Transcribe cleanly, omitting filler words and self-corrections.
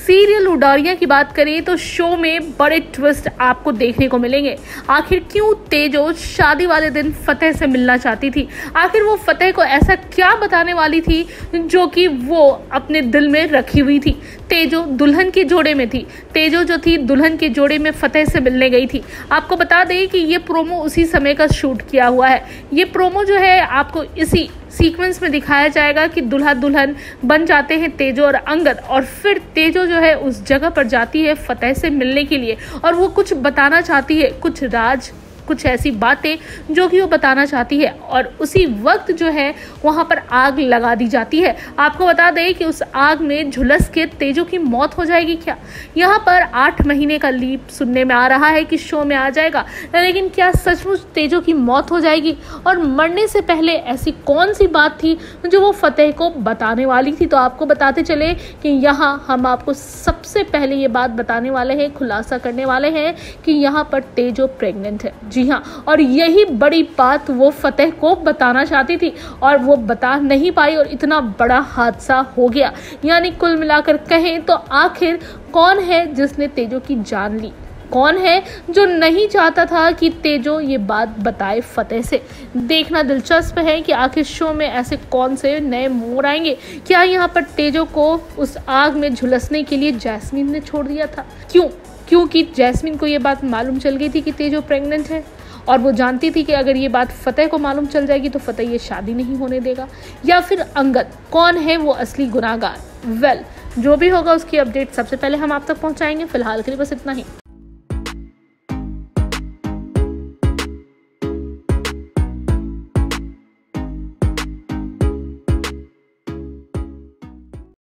Serial Udaariyan की बात करें तो शो में बड़े ट्विस्ट आपको देखने को मिलेंगे। आखिर क्यों तेजो शादी वाले दिन फतेह से मिलना चाहती थी? आखिर वो फतेह को ऐसा क्या बताने वाली थी जो कि वो अपने दिल में रखी हुई थी? तेजो दुल्हन के जोड़े में थी। तेजो जो थी दुल्हन के जोड़े में फतेह से मिलने गई थी। आपको बता दें कि ये प्रोमो उसी समय का शूट किया हुआ है। ये प्रोमो जो है आपको इसी सीक्वेंस में दिखाया जाएगा कि दूल्हा दुल्हन बन जाते हैं तेजो और अंगद, और फिर तेजो जो है उस जगह पर जाती है फतेह से मिलने के लिए, और वो कुछ बताना चाहती है, कुछ राज, कुछ ऐसी बातें जो कि वो बताना चाहती है, और उसी वक्त जो है वहाँ पर आग लगा दी जाती है। आपको बता दें कि उस आग में झुलस के तेजो की मौत हो जाएगी क्या? यहाँ पर 8 महीने का लीप सुनने में आ रहा है कि शो में आ जाएगा, लेकिन क्या सचमुच तेजो की मौत हो जाएगी? और मरने से पहले ऐसी कौन सी बात थी जो वो फतेह को बताने वाली थी? तो आपको बताते चले कि यहाँ हम आपको सबसे पहले ये बात बताने वाले हैं, खुलासा करने वाले हैं कि यहाँ पर तेजो प्रेग्नेंट है। जी हाँ, और यही बड़ी बात वो फतेह को बताना चाहती थी और वो बता नहीं पाई, और इतना बड़ा हादसा हो गया। यानी कुल मिलाकर कहें तो आखिर कौन है जिसने तेजो की जान ली? कौन है जो नहीं चाहता था कि तेजो ये बात बताए फतेह से? देखना दिलचस्प है कि आखिर शो में ऐसे कौन से नए मोड़ आएंगे। क्या यहाँ पर तेजो को उस आग में झुलसने के लिए जैस्मीन ने छोड़ दिया था? क्योंकि जैस्मीन को ये बात मालूम चल गई थी कि तेजो प्रेग्नेंट है, और वो जानती थी कि अगर ये बात फतेह को मालूम चल जाएगी तो फतेह ये शादी नहीं होने देगा। या फिर अंगद, कौन है वो असली गुनाहगार? जो भी होगा उसकी अपडेट सबसे पहले हम आप तक पहुंचाएंगे। फिलहाल के लिए बस इतना ही।